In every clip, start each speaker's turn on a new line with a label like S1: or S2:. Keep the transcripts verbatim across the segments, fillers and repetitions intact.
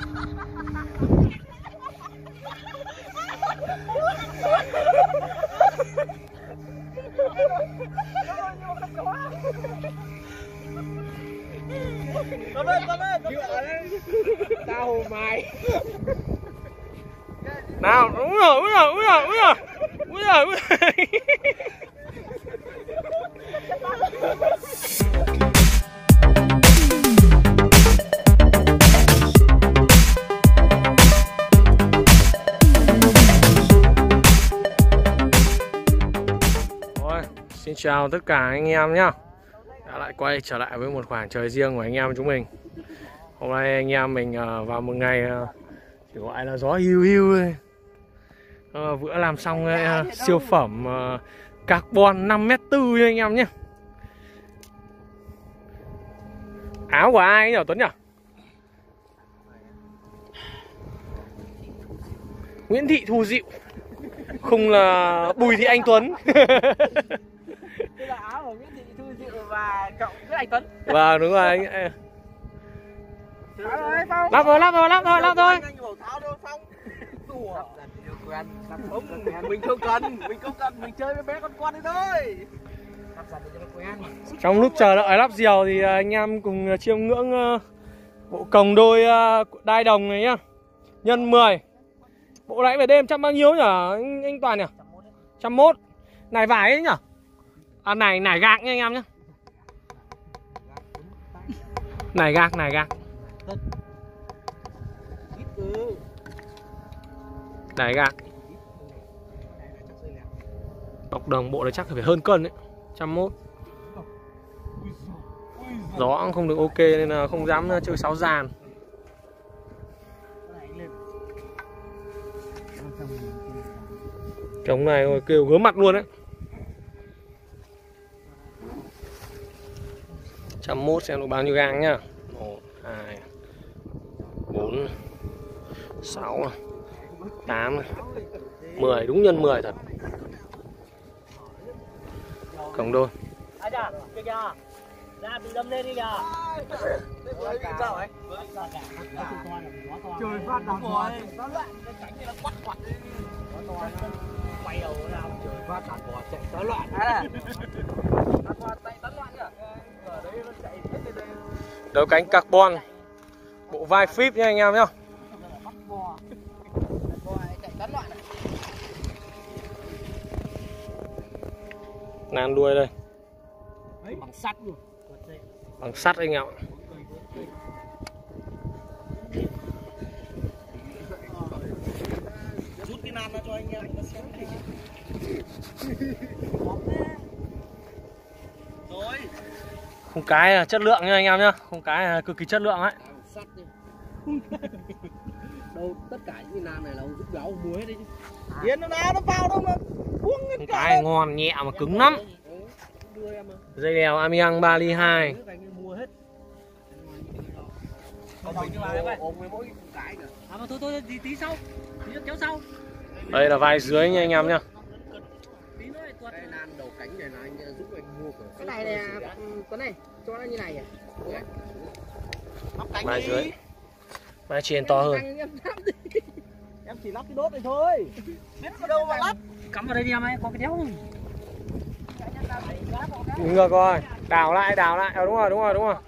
S1: Con ơi, con ơi, tao mày.
S2: Nào, đúng rồi, úi rồi, úi rồi, úi rồi. Úi rồi, úi rồi. Rồi, xin chào tất cả anh em nhá. Đã lại quay trở lại với một khoảng trời riêng của anh em chúng mình. Hôm nay anh em mình vào một ngày chỉ gọi là gió hiu hiu thôi. À, vừa làm xong uh, siêu phẩm uh, carbon năm mét tư nha anh em nhé. Áo của ai nhỉ Tuấn nhỉ? Nguyễn Thị Thu Diệu. Không là Bùi Thị Anh Tuấn.
S1: Đây là áo của Nguyễn Thị Thu Diệu và cậu với anh Tuấn.
S2: Vâng đúng rồi anh. Lắp rồi, lắp rồi, lắp thôi, lắp thôi.
S1: Mình không cần, mình không cần, mình chơi với bé con con đấy thôi.
S2: Trong lúc chờ đợi lắp diều thì anh em cùng chiêm ngưỡng uh, bộ cồng đôi uh, đai đồng này nhá. Nhân mười. Bộ nãy về đêm trăm bao nhiêu nhỉ anh, anh Toàn nhỉ? một trăm mốt. Này vải ấy nhỉ? À này nải gạc nha anh em nhá. Nải gạc, nải gạc. Nải gạc. Bọc đồng bộ này chắc phải hơn cân đấy. một trăm mốt. Gió cũng không được ok nên là không dám chơi sáu dàn. Cái ống này kêu gớm mặt luôn đấy. một trăm mốt xem được bao nhiêu gang nhá. một, hai, bốn, sáu, tám, mười, đúng nhân mười thật. Cổng đôi.
S1: Ra bị đâm lên đi kìa. Sao ấy? Trời phát đằng rồi. Nó loạn, cái cánh này nó quắt quặt. Nó quay đầu ra trời phát đằng bò chạy tán loạn. Đằng bò chạy tán loạn nhỉ? Ở đấy nó chạy hết lên đây.
S2: Đấu cánh carbon. Bộ vai flip nha anh em nhá.
S1: Chạy tán loạn này.
S2: Nan đuôi đây.
S1: Bằng sắt luôn.
S2: Bằng sắt anh em ạ.
S1: Rút cái nan ra cho anh em nó xem. Rồi.
S2: Không cái là chất lượng nha anh em nhá. Không cái là cực kỳ chất lượng ấy.
S1: Sắt đi. Đâu tất cả những cái nan này là ông rút gáo muối đấy chứ. Điên nó nào nó vào đâu mà.
S2: Không cái ngon nhẹ mà cứng lắm. Dây đèo amiang ba ly hai.
S1: À mà thôi thôi tí, tí sau. Tí nữa kéo sau.
S2: Đây là vai dưới nha anh em nhá.
S1: Cái nan đầu cánh này là anh giúp anh mua của. Cái này này con này cho nó như này à.
S2: Vai dưới. Vai trên to hơn.
S1: Em chỉ lắp cái đốt này thôi. Biết gì đâu mà lắp. Cắm vào đây đi em ơi, có cái đéo không?
S2: Ngược rồi, đảo lại, đảo lại. Ờ đúng rồi, đúng rồi, đúng rồi.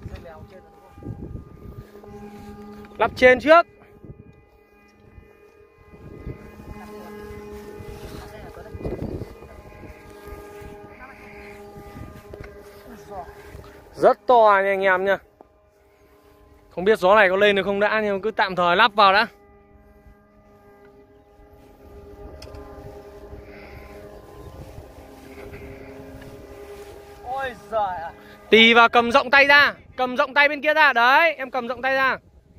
S2: Lắp trên trước. Rất to nha anh em nha. Không biết gió này có lên được không đã, nhưng cứ tạm thời lắp vào đã.
S1: Ôi giời ạ.
S2: Tì vào cầm rộng tay ra. Cầm rộng tay bên kia ra. Đấy, em cầm rộng tay ra.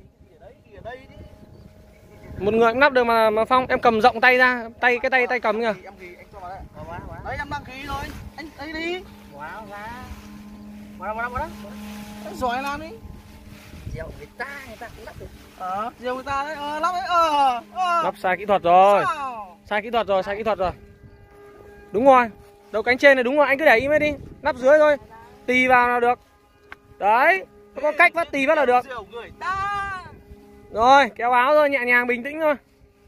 S2: Một người cũng lắp được mà mà Phong, em cầm rộng tay ra. Tay cái tay tay cầm kìa.
S1: Đấy em đăng ký rồi. Anh ấy đi. Wow, ra. Vào đó, vào đó. Anh giỏi làm đi. Diều người ta, người ta cũng lắp được. Ờ, diều người ta đấy. Ờ, lắp đấy. Ờ, ờ.
S2: Lắp sai kỹ thuật rồi.
S1: Sao?
S2: Sai kỹ thuật rồi, sai kỹ thuật rồi. Đúng rồi. Đầu cánh trên này đúng rồi, anh cứ để im hết đi. Lắp dưới thôi. Tì vào là được. Đấy, có cách vắt tì vắt là được. Rồi, kéo áo thôi, nhẹ nhàng bình tĩnh thôi.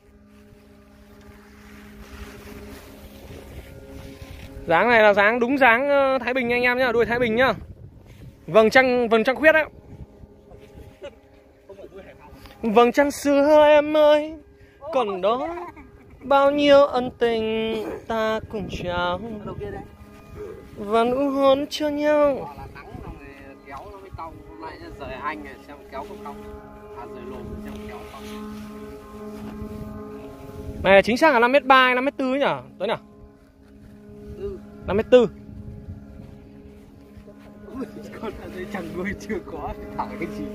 S2: Dáng này là dáng đúng dáng Thái Bình anh em nhá, đuôi Thái Bình nhá. Vầng trăng vầng trăng khuyết đấy. Vầng trăng xưa em ơi, còn đó bao nhiêu ân tình ta cùng trao và nụ hôn cho nhau. Này chính xác là năm mét ba hay năm mét tư nhỉ? Tới nhỉ? năm mét tư.
S1: Con ở đây chẳng nuôi chưa có thả cái gì.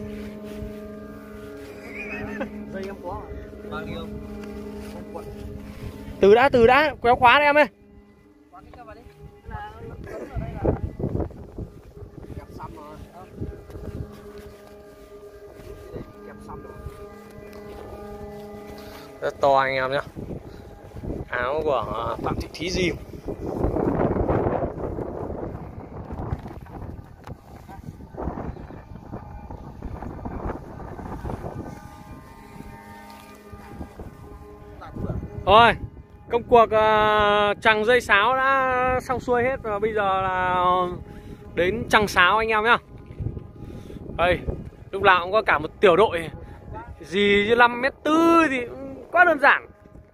S1: Dây em có bao nhiêu?
S2: Từ đã, từ đã, kéo khóa đấy em ơi.
S1: Khóa cái vào đi. Là ở đây là kẹp xăm rồi. Kẹp xăm rồi.
S2: Rất to anh em nhá. Áo của Phạm Thị Thí Diêm. Rồi, công cuộc uh, chằng dây sáo đã xong xuôi hết và bây giờ là đến chằng sáo anh em nhá. Đây, lúc nào cũng có cả một tiểu đội gì như năm mét tư thì quá đơn giản.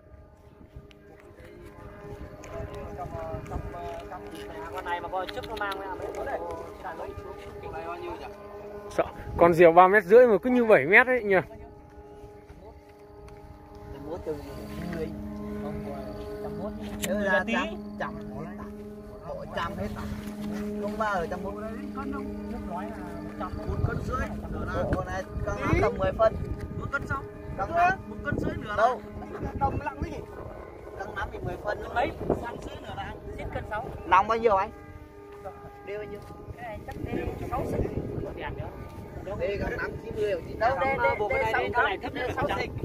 S1: Con này mà coi trước nó mang ra mấy đấy.
S2: Sợ, con diều ba mét rưỡi mà cứ như bảy mét ấy nhỉ.
S1: Nếu là trăm trăm mỗi trăm hết không ba ở trăm bốn cân đâu, nước nói là một trăm một cân rưỡi, con này con nắm tầm mười phân, một cân sáu, con nắm một cân rưỡi nửa đâu, đồng lặng cái gì, con nắm thì mười phân mấy, cân rưỡi nửa là giết cân sáu, lòng bao nhiêu anh, đeo bao nhiêu, cái này chắc đeo sáu xích, đẹp nữa, đây con nắm chín mươi, đâu đây đây đây sáu cái này thấp nhất sáu xích,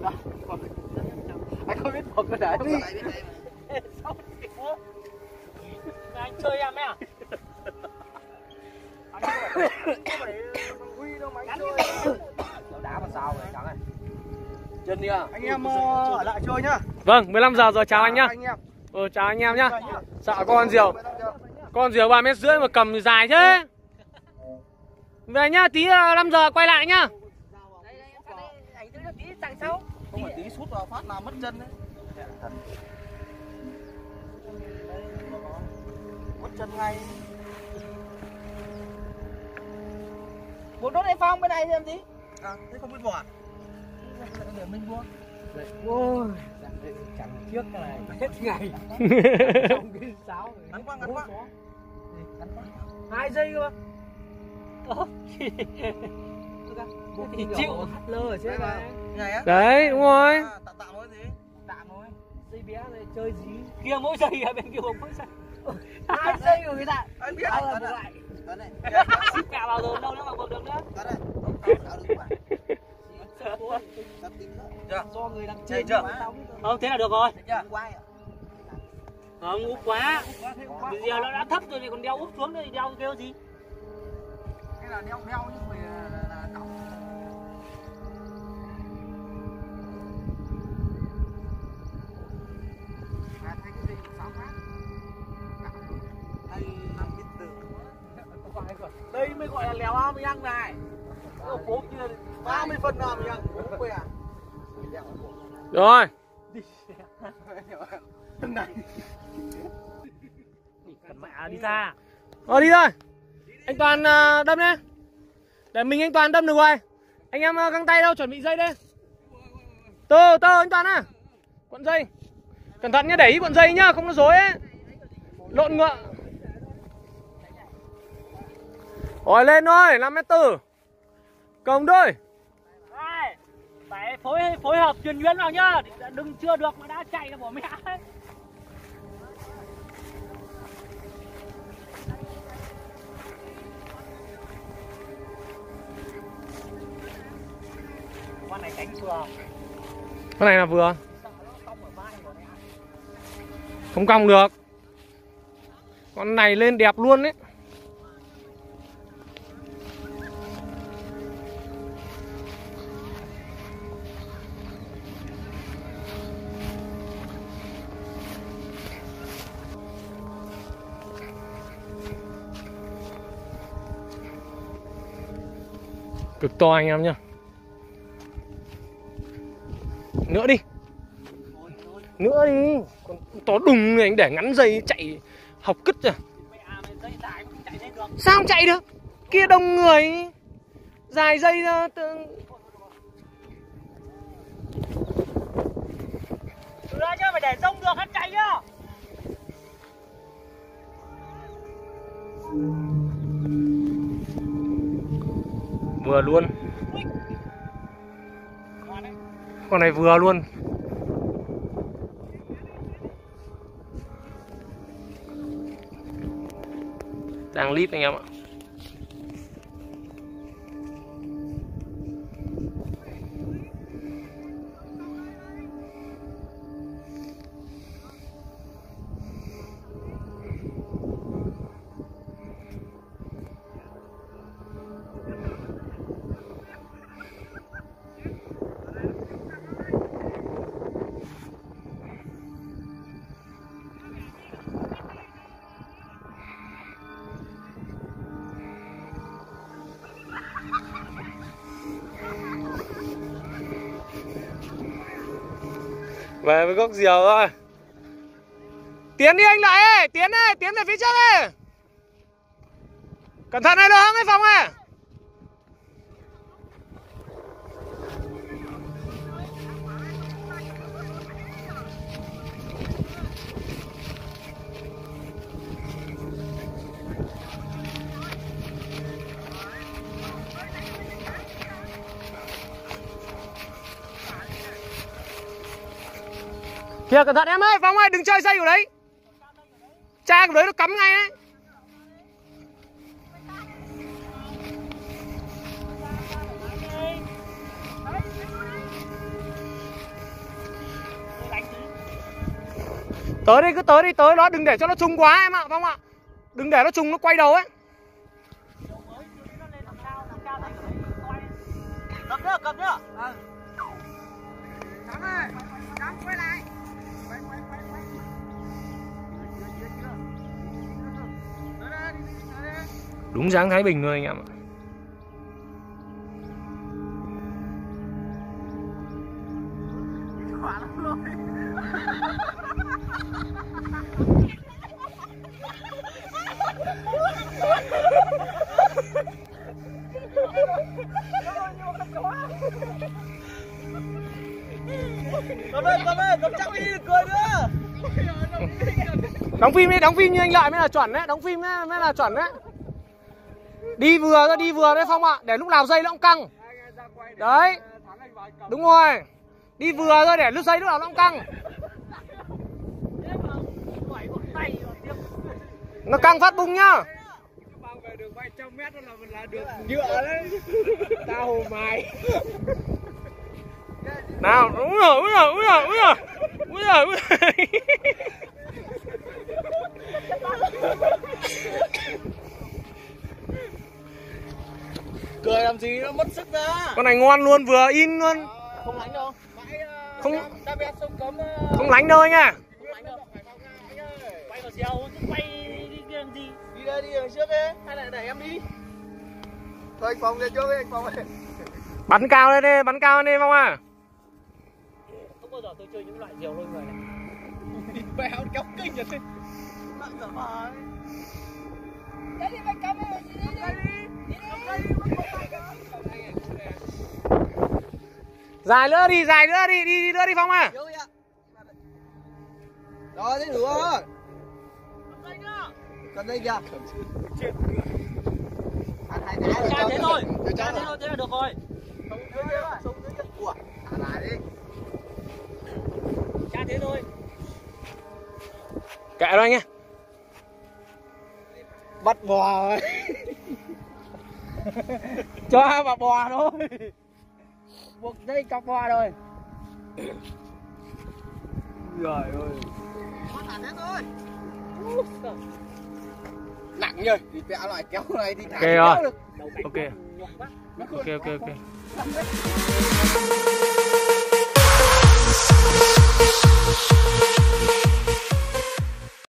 S1: anh không biết một cái đấy đi. Anh chơi em ấy à? Đá mà sao vậy chẳng ơi. Chân đi à? Anh em ở lại chơi nhá.
S2: Vâng, mười lăm giờ rồi, chào anh nhá. Ừ, chào anh em nhá. Sợ con diều. Con diều ba mét rưỡi mà cầm thì dài thế. Về nhá, tí năm giờ quay lại nhá.
S1: Không phải tí sút vào phát là mất chân đấy. Mất chân ngay. Một đốt này Phong bên này xem tí. À, thế không biết vỏ à? Để mình mua. Ôi, chẳng trước cái này hết ngày. Trong cái sáo này. Ngắn quá, ngắn quá. Hai giây cơ. Ơ. Thì chịu hát lơ ở trên này.
S2: Đấy, đúng rồi.
S1: À, tạm tạm thôi gì? Tạm thôi. Dây bé này chơi gì? Kia mỗi giây ở bên kia không mỗi giây. Hai giây rồi người ta. Anh biết rồi. Lại. Cái này. Ship cả vào rồi đâu nữa mà buộc được nữa. Cái này. Sao được bạn? Do người đang chơi chưa? Không, thế là được rồi. Không, úp quá. Bây giờ nó đã thấp rồi thì còn đeo úp xuống thì đeo kêu gì? Cái là đeo đeo nhưng mà là cọc. Đây mới gọi là lèo ao mình ăn này. Ở phố kia ba mươi phân nào mình ăn. À?
S2: Rồi.
S1: Này. Mẹ đi ra.
S2: Rồi đi thôi. Anh Toàn uh, đâm đi. Để mình anh Toàn đâm được rồi. Anh em uh, găng tay đâu, chuẩn bị dây đi. Từ từ anh Toàn à. Cuộn dây. Cẩn thận nhá, để ý cuộn dây nhá, không nó rối ấy. Lộn ngựa. Rồi lên thôi, năm mét tư. Còng đôi.
S1: Phải phối phối hợp truyền nhuyễn vào nhá, đừng chưa được mà đã chạy là bỏ mẹ ấy. Con này cánh vừa.
S2: Con này là vừa. Không cong được. Con này lên đẹp luôn đấy. Cực to anh em nhá. Nữa đi. Nữa đi. Còn to đùng này anh để ngắn dây chạy học cứt rồi. Sao không chạy được? Kia đông người. Dài dây ra.
S1: Từ ra nhá, phải để rông được hết chạy nhá.
S2: Vừa luôn. Con này vừa luôn. Đang lít anh em ạ. Về với gốc diều thôi. Tiến đi anh lại ơi, tiến đi, tiến về phía trước đi. Cẩn thận này được không, cái phòng này. Kìa cẩn thận em ơi, Phong ơi, đừng chơi dây của đấy. Cha của đấy nó cắm ngay đấy. Tới đi, cứ tới đi, tới nó, đừng để cho nó trùng quá em ạ, Phong ạ. Đừng để nó trùng, nó quay đầu ấy.
S1: Cầm nữa, cầm nữa. Ừ. Thắng ơi, Thắng quay lại. Quay, quay, quay, quay. Chưa, chưa, chưa. Tới đây, tới đây.
S2: Đúng dáng Thái Bình luôn anh em ạ.
S1: Quả lắm rồi. Cầm ơi, cầm ơi, cầm chắc đi, cười nữa.
S2: Đóng phim đi, đóng phim như anh Lợi mới là chuẩn đấy, đóng phim mới, mới là chuẩn đấy. Đi vừa ra, đi vừa đấy Phong ạ, để lúc nào dây nó cũng căng. Đấy, đúng rồi. Đi vừa thôi để lúc dây lúc nào nó cũng căng. Nó căng phát bung nhá.
S1: Mang về đường vài trăm mét là mình là được nhựa đấy. Tao hồ mài.
S2: Nào, úi giời, úi giời, úi giời, úi giời. Úi giời, úi giời.
S1: Cười làm gì nó mất sức ra.
S2: Con này ngon luôn, vừa in luôn.
S1: À, không lánh đâu.
S2: Không
S1: đá bé sông cấm.
S2: Không lánh đâu anh à.
S1: Không lánh đâu. Quay vào chiều chứ quay đi kia làm gì? Đi đây, đi ở trước đi. Hay là để em đi? Thôi anh Phong lên trước đi, anh Phong ơi.
S2: Bắn cao lên đi, bắn cao lên đi Phong à.
S1: Không bao giờ tôi chơi những loại diều lôi người này. Bèo kéo kinh vậy thế. Bạn dở mà. Đấy đi mày cầm đi, đi đi. Đi đi.
S2: Dài nữa đi, dài nữa đi, đi, đi nữa đi Phong à.
S1: Rồi thế đủ rồi. Cần đây kìa. Cha thế thôi, cha thế thôi, thế là được rồi. Ủa, thả lại đi. Cha thế thôi.
S2: Kệ thôi anh nhé.
S1: Bắt bò rồi. Cho vào bò thôi. Buộc dây cọc bò rồi. Trời ơi. Thả thế thôi. Nặng nhỉ, thì vẽ loại kéo này thì thả
S2: okay,
S1: kéo được.
S2: Ok. Ok ok ok.